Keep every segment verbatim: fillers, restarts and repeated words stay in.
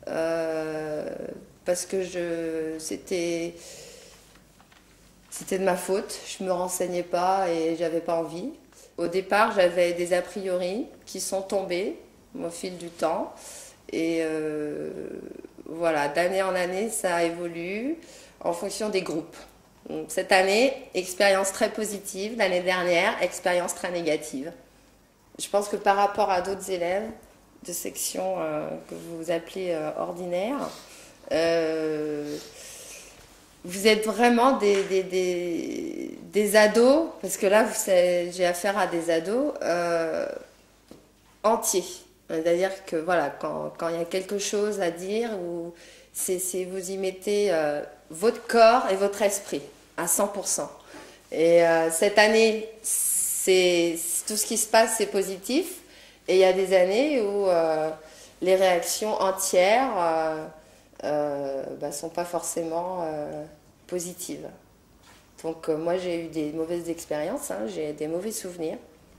euh, parce que je, c'était, c'était de ma faute. Je ne me renseignais pas et j'avais pas envie. Au départ, j'avais des a priori qui sont tombés au fil du temps. Et euh, voilà, d'année en année, ça évolue en fonction des groupes. Donc, cette année, expérience très positive. L'année dernière, expérience très négative. Je pense que par rapport à d'autres élèves de section euh, que vous appelez euh, ordinaire, euh, vous êtes vraiment des, des, des, des ados, parce que là, j'ai affaire à des ados euh, entiers. C'est-à-dire que voilà, quand, quand il y a quelque chose à dire, ou c'est, c'est, vous y mettez euh, votre corps et votre esprit à cent pour cent. Et euh, cette année, c'est, tout ce qui se passe, c'est positif. Et il y a des années où euh, les réactions entières euh, euh, bah, sont pas forcément euh, positives. Donc euh, moi, j'ai eu des mauvaises expériences, hein, j'ai des mauvais souvenirs.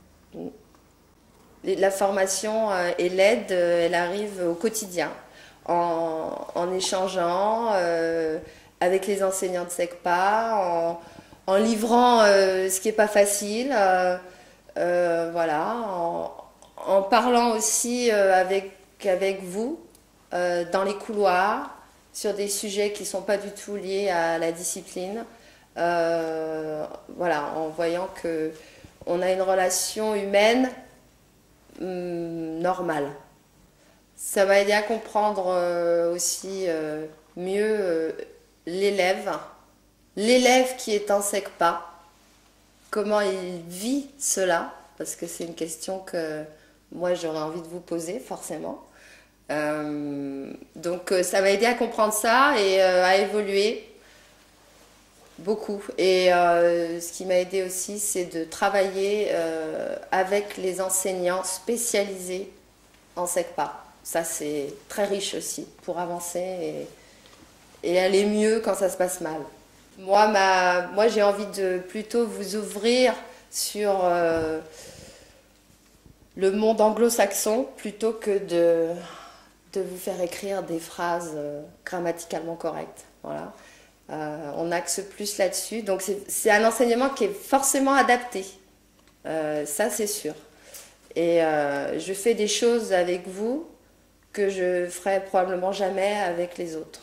La formation euh, et l'aide, euh, elle arrive au quotidien, en, en échangeant euh, avec les enseignants de SECPA, en, en livrant euh, ce qui n'est pas facile, euh, euh, voilà, en, en parlant aussi euh, avec, avec vous euh, dans les couloirs sur des sujets qui ne sont pas du tout liés à la discipline, euh, voilà, en voyant qu'on a une relation humaine normale. Ça m'a aidé à comprendre euh, aussi euh, mieux euh, l'élève, l'élève qui est en SECPA, comment il vit cela, parce que c'est une question que moi j'aurais envie de vous poser forcément. Euh, donc euh, ça m'a aidé à comprendre ça et euh, à évoluer beaucoup. Et euh, ce qui m'a aidé aussi, c'est de travailler euh, avec les enseignants spécialisés en SECPA. Ça, c'est très riche aussi pour avancer et, et aller mieux quand ça se passe mal. Moi, ma, moi j'ai envie de plutôt vous ouvrir sur euh, le monde anglo-saxon plutôt que de, de vous faire écrire des phrases euh, grammaticalement correctes. Voilà. Euh, on axe plus là-dessus. Donc c'est un enseignement qui est forcément adapté. Euh, ça, c'est sûr. Et euh, je fais des choses avec vous que je ferai probablement jamais avec les autres.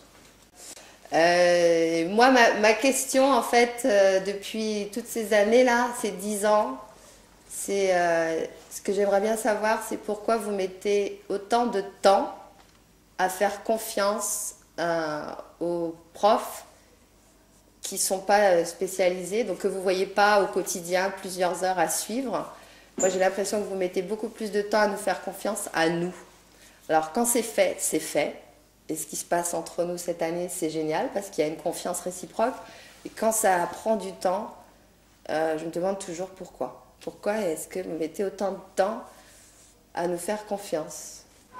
Euh, moi, ma, ma question, en fait, euh, depuis toutes ces années-là, ces dix ans, c'est euh, ce que j'aimerais bien savoir, c'est pourquoi vous mettez autant de temps à faire confiance euh, aux profs qui ne sont pas spécialisés, donc que vous ne voyez pas au quotidien plusieurs heures à suivre. Moi, j'ai l'impression que vous mettez beaucoup plus de temps à nous faire confiance à nous. Alors, quand c'est fait, c'est fait. Et ce qui se passe entre nous cette année, c'est génial, parce qu'il y a une confiance réciproque. Et quand ça prend du temps, euh, je me demande toujours pourquoi. Pourquoi est-ce que vous mettez autant de temps à nous faire confiance ?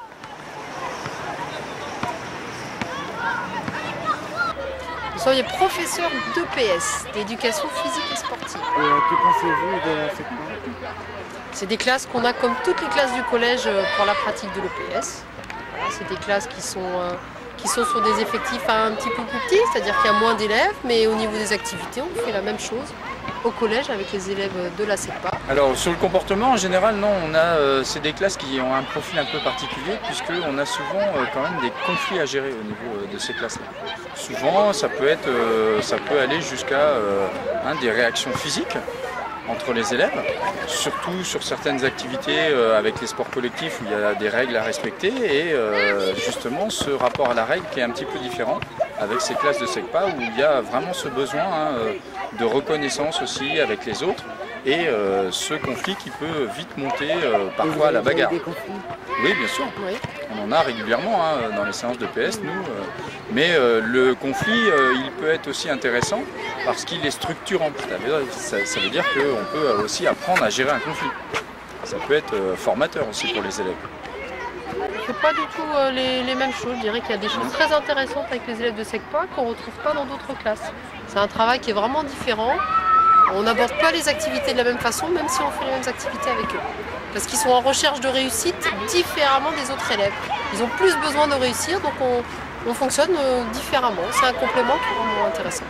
Vous soyez professeur d'E P S, d'éducation physique et sportive. Et euh, que pensez-vous de la SECPA ? C'est des classes qu'on a comme toutes les classes du collège pour la pratique de l'E P S. Voilà, c'est des classes qui sont, euh, qui sont sur des effectifs un petit peu plus petits, c'est-à-dire qu'il y a moins d'élèves, mais au niveau des activités, on fait la même chose au collège avec les élèves de la SECPA. Alors sur le comportement en général, non, on a euh, c'est des classes qui ont un profil un peu particulier puisqu'on a souvent euh, quand même des conflits à gérer au niveau euh, de ces classes-là. Souvent ça peut être euh, ça peut aller jusqu'à euh, hein, des réactions physiques entre les élèves, surtout sur certaines activités euh, avec les sports collectifs où il y a des règles à respecter et euh, justement ce rapport à la règle qui est un petit peu différent avec ces classes de SECPA où il y a vraiment ce besoin hein, de reconnaissance aussi avec les autres et euh, ce conflit qui peut vite monter euh, parfois à la bagarre. Oui, bien sûr. Oui. On en a régulièrement hein, dans les séances de P S, nous. Euh, mais euh, le conflit, euh, il peut être aussi intéressant parce qu'il est structurant. Ça, ça veut dire qu'on peut aussi apprendre à gérer un conflit. Ça peut être euh, formateur aussi pour les élèves. C'est pas du tout euh, les, les mêmes choses. Je dirais qu'il y a des choses très intéressantes avec les élèves de SECPA qu'on ne retrouve pas dans d'autres classes. C'est un travail qui est vraiment différent. On n'aborde pas les activités de la même façon, même si on fait les mêmes activités avec eux. Parce qu'ils sont en recherche de réussite différemment des autres élèves. ils ont plus besoin de réussir, donc on, on fonctionne différemment. C'est un complément qui est vraiment intéressant.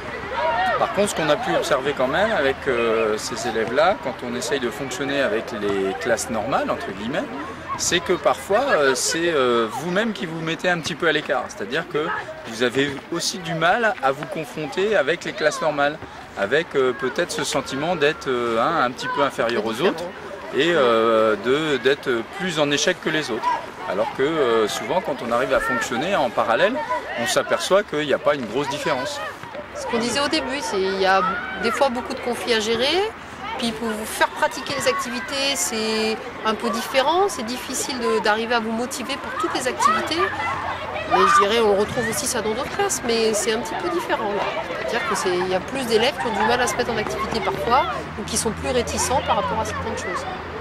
Par contre, ce qu'on a pu observer quand même avec euh, ces élèves-là, quand on essaye de fonctionner avec les classes normales, entre guillemets, c'est que parfois, euh, c'est euh, vous-même qui vous mettez un petit peu à l'écart. C'est-à-dire que vous avez aussi du mal à vous confronter avec les classes normales, avec euh, peut-être ce sentiment d'être euh, hein, un petit peu inférieur aux autres et euh, d'être plus en échec que les autres. Alors que euh, souvent, quand on arrive à fonctionner en parallèle, on s'aperçoit qu'il n'y a pas une grosse différence. Ce qu'on disait au début, c'est qu'il y a des fois beaucoup de conflits à gérer, puis pour vous faire pratiquer les activités, c'est un peu différent, c'est difficile d'arriver à vous motiver pour toutes les activités. Mais je dirais, on retrouve aussi ça dans d'autres classes, mais c'est un petit peu différent là. C'est-à-dire qu'il y a plus d'élèves qui ont du mal à se mettre en activité parfois, ou qui sont plus réticents par rapport à certaines choses.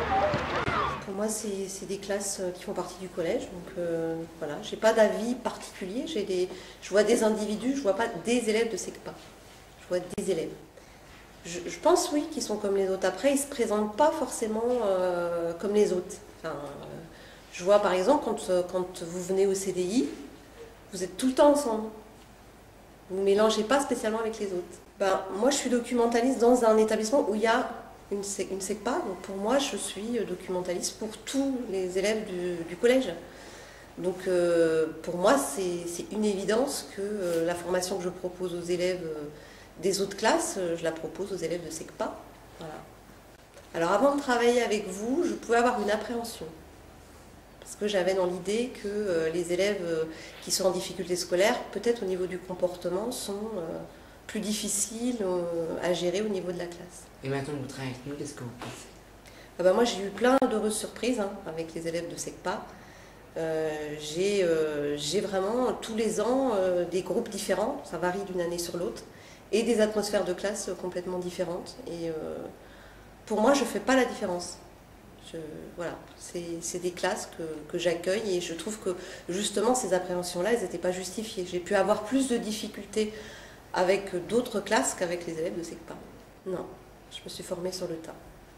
Pour moi, c'est des classes qui font partie du collège, donc euh, voilà, j'ai pas d'avis particulier. Des, je vois des individus, je vois pas des élèves de SECPA. Je vois des élèves. Je, je pense oui qu'ils sont comme les autres. Après, ils se présentent pas forcément euh, comme les autres. Enfin, euh, je vois par exemple quand, quand vous venez au C D I, vous êtes tout le temps ensemble. Vous ne mélangez pas spécialement avec les autres. Ben, moi, je suis documentaliste dans un établissement où il y a une, une SECPA. Donc pour moi, je suis documentaliste pour tous les élèves du, du collège. Donc euh, pour moi, c'est une évidence que euh, la formation que je propose aux élèves euh, des autres classes, euh, je la propose aux élèves de SECPA. Voilà. Alors avant de travailler avec vous, je pouvais avoir une appréhension. Parce que j'avais dans l'idée que euh, les élèves euh, qui sont en difficulté scolaire, peut-être au niveau du comportement, sont euh, plus difficiles euh, à gérer au niveau de la classe. Et maintenant que vous travaillez avec nous, qu'est-ce que vous pensez? Ah ben moi j'ai eu plein d'heureuses surprises hein, avec les élèves de SECPA. Euh, j'ai euh, vraiment tous les ans euh, des groupes différents, ça varie d'une année sur l'autre, et des atmosphères de classe complètement différentes. Et euh, pour moi, je ne fais pas la différence. Je, voilà, c'est des classes que, que j'accueille et je trouve que justement ces appréhensions-là, elles n'étaient pas justifiées. J'ai pu avoir plus de difficultés avec d'autres classes qu'avec les élèves de SECPA. Non, je me suis formée sur le tas,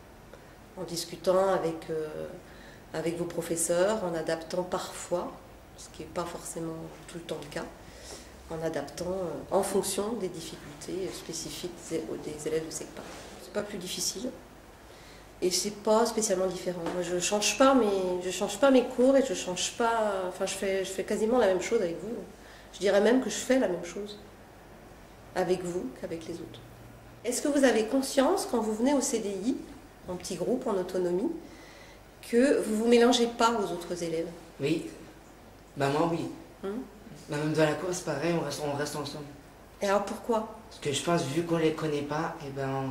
en discutant avec, euh, avec vos professeurs, en adaptant parfois, ce qui n'est pas forcément tout le temps le cas, en adaptant euh, en fonction des difficultés spécifiques des, des élèves de SECPA. C'est pas plus difficile. Et c'est pas spécialement différent. Moi, je change pas mes, je change pas mes cours et je change pas. Enfin, je fais, je fais quasiment la même chose avec vous. Je dirais même que je fais la même chose avec vous qu'avec les autres. Est-ce que vous avez conscience quand vous venez au C D I, en petit groupe, en autonomie, que vous vous mélangez pas aux autres élèves? Oui. Bah moi oui. Hum bah, même dans la course, pareil, on reste, on reste ensemble. Et alors pourquoi? Parce que je pense, vu qu'on les connaît pas, et ben.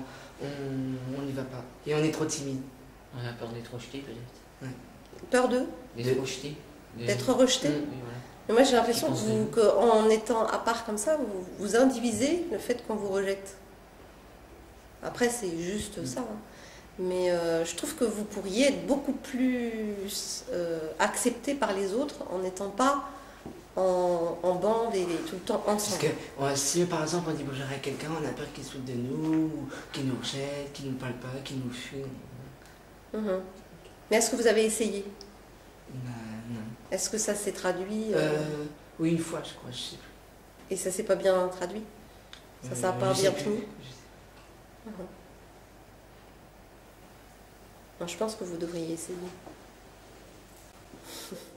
On n'y va pas. Et on est trop timide. On a peur d'être rejeté peut-être. Ouais. Peur de D'être rejeté. D'être rejeté. Mmh, oui, voilà. Mais moi j'ai l'impression qu'en étant à part comme ça, vous, vous indivisez le fait qu'on vous rejette. Après c'est juste mmh. ça. Hein. Mais euh, je trouve que vous pourriez être beaucoup plus euh, accepté par les autres en n'étant pas En, en bande et tout le temps ensemble. Parce que ouais, si par exemple on dit bonjour à quelqu'un, on a peur qu'il se foute de nous, qu'il nous rejette, qu'il ne nous parle pas, qu'il nous fuit. Mmh. Mais est-ce que vous avez essayé? Bah, non. Est-ce que ça s'est traduit euh... Euh, Oui, une fois je crois, je sais plus. Et ça s'est pas bien traduit? Ça euh, ça a pas bien fini? Mmh. Non, je pense que vous devriez essayer.